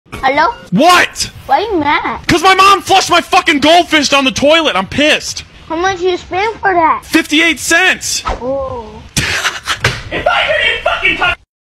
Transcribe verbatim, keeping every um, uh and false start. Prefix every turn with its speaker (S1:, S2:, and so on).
S1: Hello?
S2: What?
S1: Why are you mad?
S2: Because my mom flushed my fucking goldfish down the toilet. I'm pissed.
S1: How much you spend for that?
S2: fifty-eight cents.
S1: Oh.